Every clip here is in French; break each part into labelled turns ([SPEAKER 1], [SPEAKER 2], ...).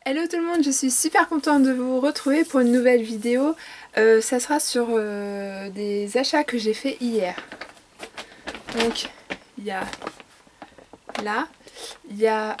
[SPEAKER 1] Hello tout le monde, je suis super contente de vous retrouver pour une nouvelle vidéo. Ça sera sur des achats que j'ai fait hier. Donc il y a là, il y a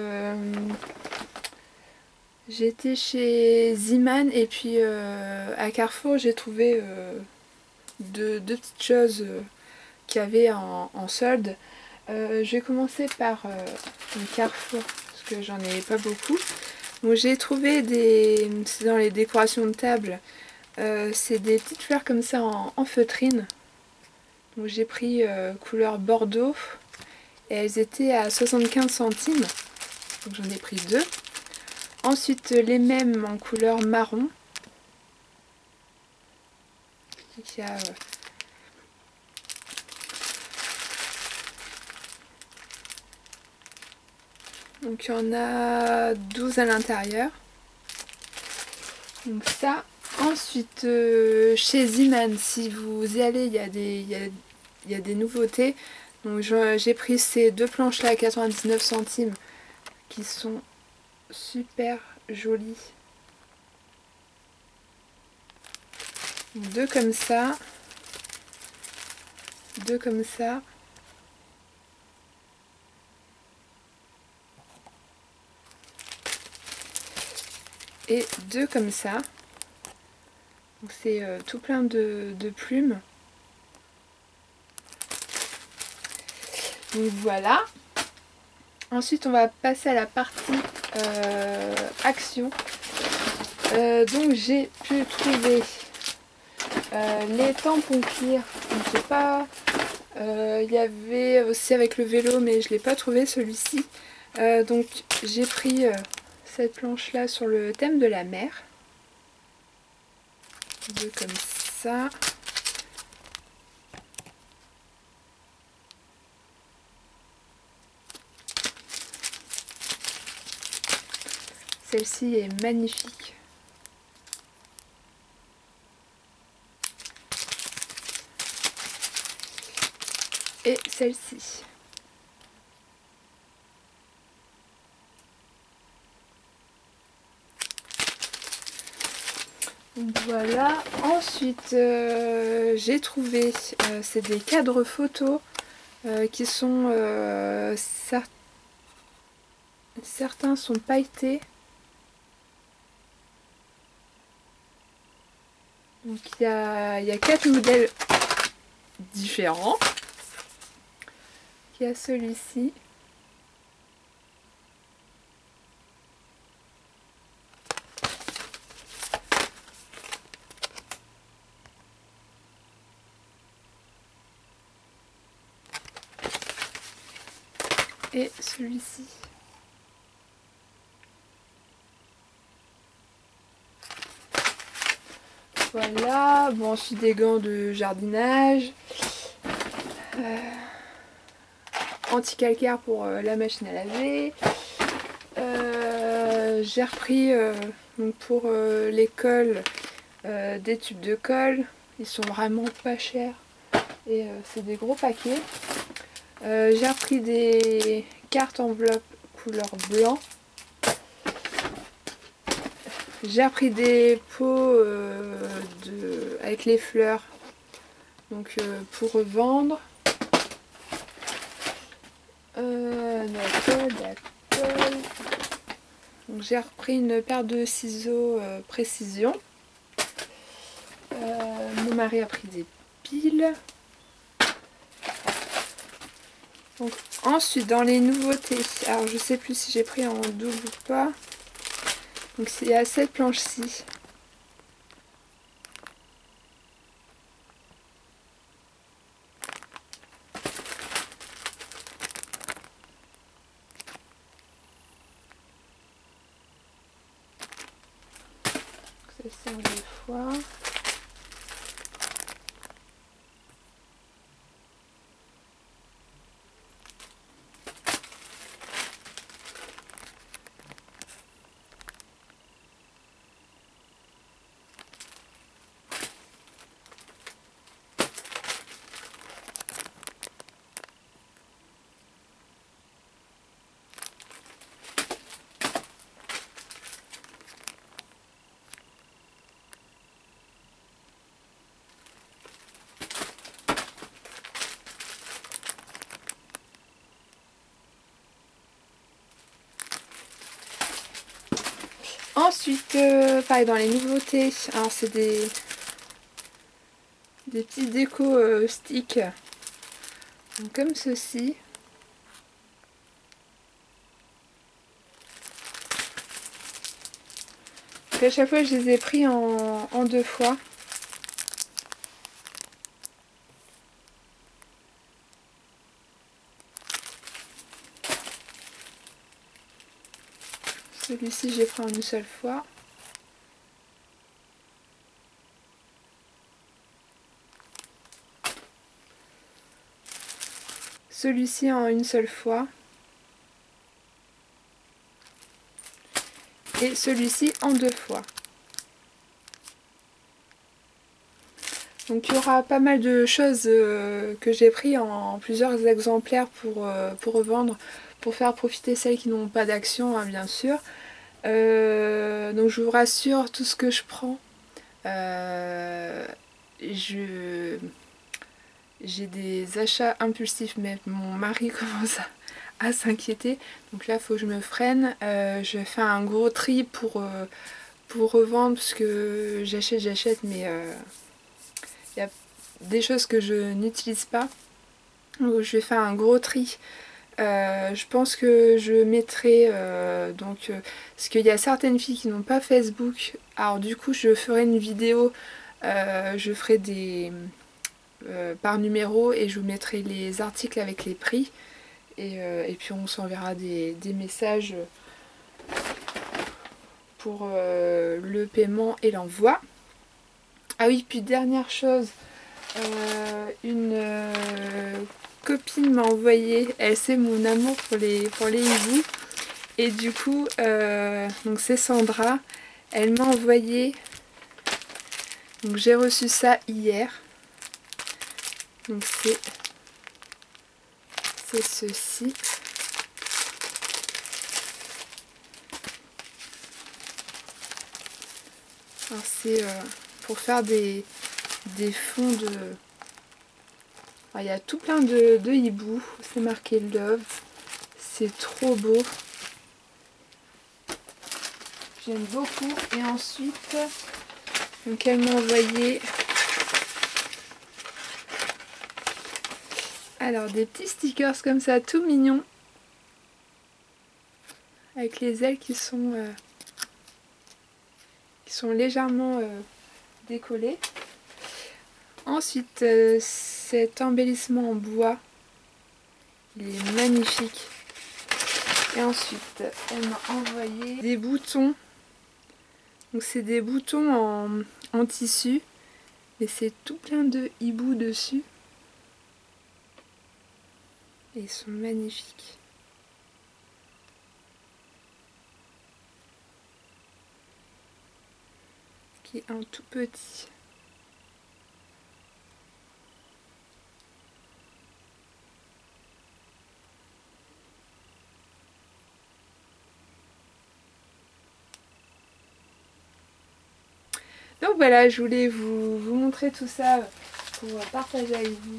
[SPEAKER 1] j'étais chez Ziman et puis à Carrefour j'ai trouvé deux petites choses qu'il y avait en solde. Je vais commencer par le Carrefour parce que j'en ai pas beaucoup. Donc j'ai trouvé c'est dans les décorations de table, c'est des petites fleurs comme ça en feutrine. Donc j'ai pris couleur bordeaux et elles étaient à 75 centimes. Donc j'en ai pris deux. Ensuite les mêmes en couleur marron. Donc, il y en a 12 à l'intérieur. Donc ça. Ensuite chez Ziman, si vous y allez, il y a des nouveautés. Donc j'ai pris ces deux planches là à 99 centimes qui sont super jolies. Deux comme ça. Deux comme ça. Et deux comme ça. Donc c'est tout plein de plumes. Donc voilà. Ensuite on va passer à la partie action. Donc j'ai pu trouver les tampons clear. Je sais pas. Il y avait aussi avec le vélo mais je l'ai pas trouvé celui-ci. Donc j'ai pris cette planche là sur le thème de la mer. Deux comme ça. Celle-ci est magnifique. Et celle-ci. Donc voilà. Ensuite, j'ai trouvé, c'est des cadres photos qui sont... certains sont pailletés. Donc il y a 4 modèles différents. Il y a celui-ci. Et celui-ci. Voilà, bon ensuite des gants de jardinage, anti-calcaire pour la machine à laver. J'ai repris donc pour l'école des tubes de colle, ils sont vraiment pas chers et c'est des gros paquets. J'ai repris des cartes enveloppes couleur blanc. J'ai repris des pots avec les fleurs donc pour revendre. D'accord. Donc j'ai repris une paire de ciseaux précision. Mon mari a pris des piles. Donc, ensuite dans les nouveautés, alors je sais plus si j'ai pris en double ou pas. Donc il y a cette planche-ci. Ça sert des fois. Ensuite, pareil dans les nouveautés, alors c'est des petits décos sticks, donc comme ceci. Donc à chaque fois je les ai pris en 2 fois. Celui-ci j'ai pris en une seule fois. Celui-ci en une seule fois. Et celui-ci en 2 fois. Donc il y aura pas mal de choses que j'ai pris en plusieurs exemplaires pour revendre, pour faire profiter celles qui n'ont pas d'action, hein, bien sûr. Donc je vous rassure, tout ce que je prends, j'ai des achats impulsifs, mais mon mari commence à s'inquiéter. Donc là, il faut que je me freine. Je vais faire un gros tri pour revendre, parce que j'achète, mais il y a des choses que je n'utilise pas. Donc je vais faire un gros tri. Je pense que je mettrai parce qu'il y a certaines filles qui n'ont pas Facebook, alors du coup je ferai une vidéo, je ferai des par numéro et je vous mettrai les articles avec les prix et puis on s'enverra des messages pour le paiement et l'envoi. Ah oui, puis dernière chose, une copine m'a envoyé, elle sait mon amour pour les hiboux, et du coup donc c'est Sandra, elle m'a envoyé, donc j'ai reçu ça hier, donc c'est ceci. Alors c'est pour faire des fonds de... Alors, il y a tout plein de hiboux, c'est marqué Love, c'est trop beau, j'aime beaucoup. Et ensuite, donc elle m'a envoyé alors des petits stickers comme ça, tout mignons, avec les ailes qui sont légèrement décollées. Ensuite, cet embellissement en bois, il est magnifique. Et ensuite, elle m'a envoyé des boutons. Donc c'est des boutons en tissu, mais c'est tout plein de hiboux dessus. Et ils sont magnifiques. Qui est un tout petit. Donc voilà, je voulais vous montrer tout ça pour partager avec vous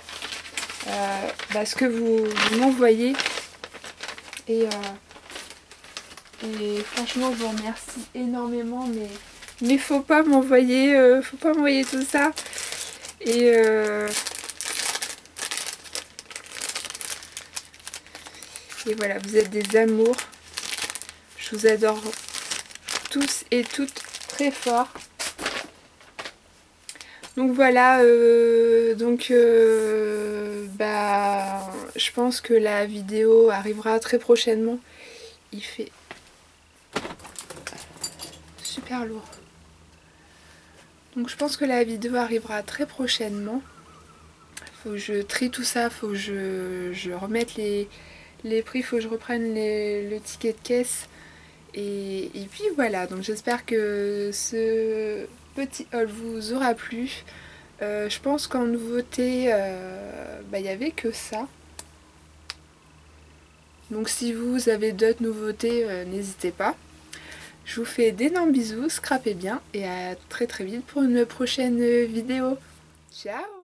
[SPEAKER 1] ce que vous m'envoyez. Et franchement, je vous remercie énormément, mais faut pas m'envoyer tout ça. Et voilà, vous êtes des amours. Je vous adore tous et toutes très fort. Donc voilà, je pense que la vidéo arrivera très prochainement. Il fait super lourd. Donc je pense que la vidéo arrivera très prochainement. Faut que je trie tout ça, faut que je remette les prix, faut que je reprenne le ticket de caisse. Et puis voilà, donc j'espère que ce petit haul vous aura plu. Je pense qu'en nouveauté, il n'y avait que ça. Donc si vous avez d'autres nouveautés, n'hésitez pas. Je vous fais d'énormes bisous, scrapez bien et à très très vite pour une prochaine vidéo. Ciao!